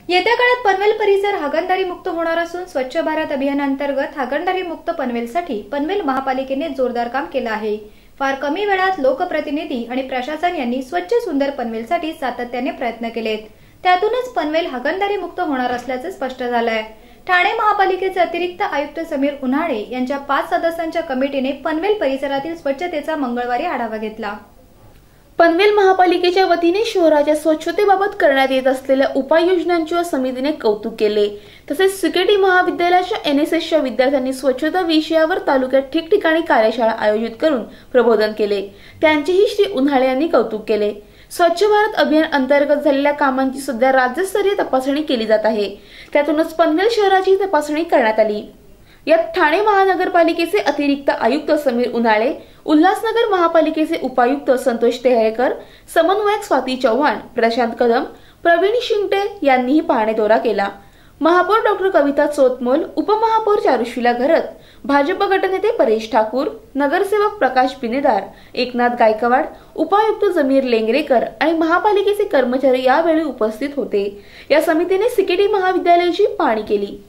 येत्या काळात पनवेल परिसर हागणदारी मुक्त होणार असून स्वच्छ भारत अभियानांतर्गत हागणदारी मुक्त पनवेलसाठी पनवेल महापालिकेने जोरदार काम केलं आहे। फार कमी वेळात लोकप्रतिनिधी आणि प्रशासन यांनी स्वच्छ सुंदर पनवेलसाठी सातत्याने प्रयत्न केलेत। त्यातूनच पनवेल हागणदारी मुक्त होणार असल्याचे स्पष्ट झालंय। ठाणे महापालिकेचे अतिरिक्त आयुक्त समीर उन्हाळे यांच्या 5 सदस्यांच्या कमिटीने पनवेल परिसरातील स्वच्छतेचा मंगळवारी आढावा घेतला। पनवेल महापालिकेच्या वतीने शहराच्या स्वच्छतेबाबत करण्यात येत असलेल्या उपाययोजनांचे समितीने कौतुक केले। तसेच सिकेटी महाविद्यालयाच्या एनएसएसच्या विद्यार्थ्यांनी स्वच्छता विषयावर तालुक्यात ठिकठिकाणी कार्यशाळा आयोजित करून प्रबोधन केले। त्यांचेही श्री उन्हाळे यांनी कौतुक केले। स्वच्छ भारत अभियान अंतर्गत झालेल्या कामांची सध्या राज्यस्तरीय तपासणी केली जात आहे। त्यातूनच पनवेल शहराची तपासणी करण्यात आली। यात ठाणे महानगरपालिकेचे अतिरिक्त आयुक्त समीर उन्हाळे, उल्हासनगर महापालिकेचे उपायुक्त संतोष तेहरेकर, समन्वयक स्वाती चव्हाण, प्रशांत कदम, प्रवीण शिंगटे यांनीही पाहणी दौरा केला। महापौर डॉक्टर कविता चोतमोल, उपमहापौर चारुशीला घरत, भाजप गटनेते परेश ठाकूर, नगरसेवक प्रकाश बिनेदार, एकनाथ गायकवाड, उपायुक्त जमीर लेंगरेकर आणि महापालिकेचे कर्मचारी यावेळी उपस्थित होते। या समितीने सिकेटी महाविद्यालयाची पाहणी केली।